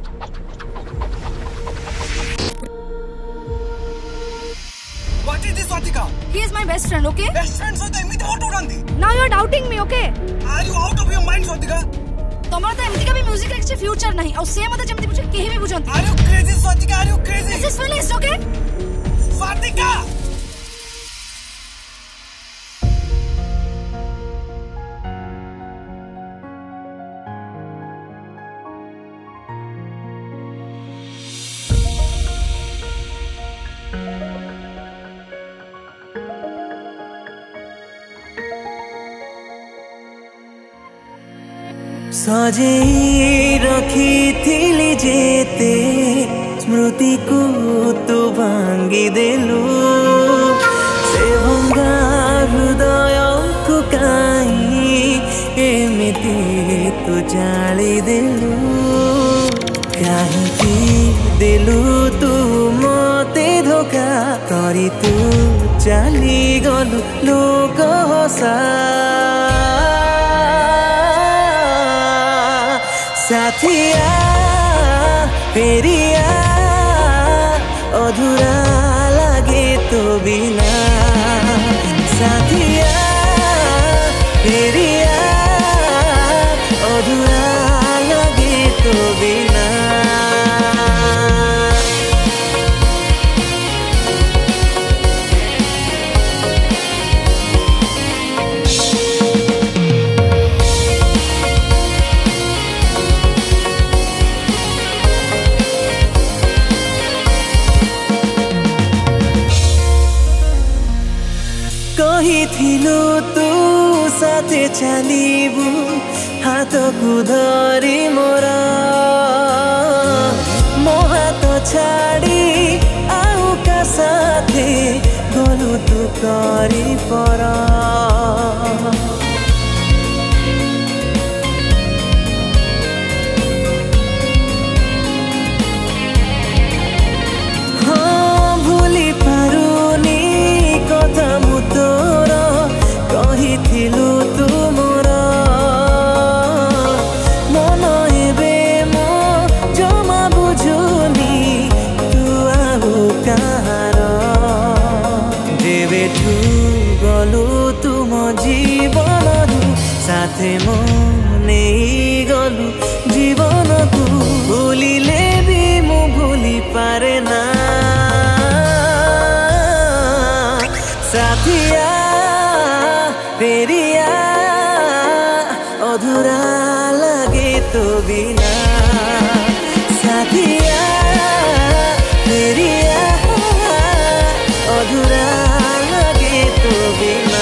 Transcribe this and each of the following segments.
What is this, Swatika? He is my best friend, okay? Best friend so the emiti photo utanti. Now you are doubting me, okay? Are you out of your mind, Swatika? तमरा तो एमती का भी music रे किसी future नहीं और same मत जमती मुझे केही भी बुझंती Are you crazy, Swatika? Are you crazy? This is finished, okay? Swatika! सजे रखी जेते स्मृति को तो भांगी देलु से भंगा हृदय को काई एमिति तो जाली देलु कहीं देलु तू मते धोखा करी तू चली गलु लोक हसा साथिया फेरिया अधूरा लगे तो बिना साथिया फेरिया अधूरा लगे तो बिना कहिथिलु तू साथे चलिबु हाथ को धरी मोर मो हाथ छाड़ी आउ का साथे गलु तू करी पर हाँ भूली पारुनी कथा मु तोर कहिथिलु तू मोर मन एबे मो जमा बुझुनी तू आउ कहार जेबेठु गलु तुम जीवन साथे मो नहीं गलु जीवन को भूलिले भी मु भूली पारे ना साथिया फेरिया अधूरा लगे तो बिना साथिया फेरिया अधूरा लगे तो बिना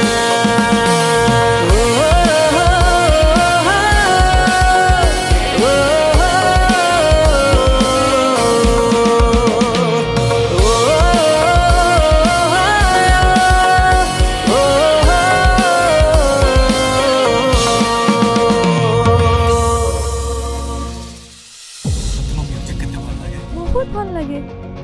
बहुत भल लगे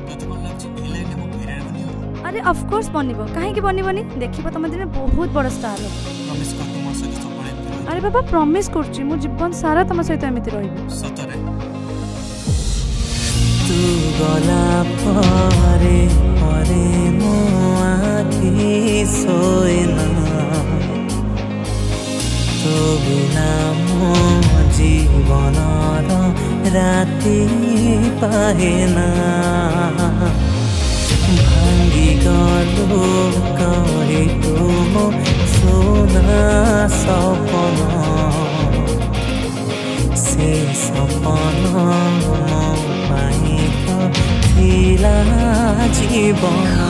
अरे ऑफ कोर्स बनिबो काहे के बनिबनी देखिबो तम दिन बहुत बड़ स्टार हो प्रॉमिस कर तुम सहित सब अरे बाबा प्रॉमिस करछि मु जीवन सारा तम सहित एमिति रहइबो सतरे तू गला परे परे मो आखि सोएना तो बिना मो जीवन राति पाहेना भांगी गलो करे तुम सोना सपना से सपना पाई तो थिला जीवन